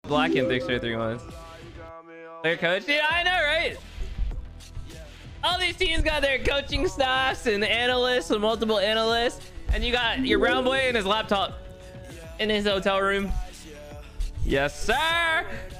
Black and fixture 3 months. Their coach, dude, I know, right? All these teams got their coaching staffs and analysts and multiple analysts, and you got your brown boy and his laptop in his hotel room. Yes, sir.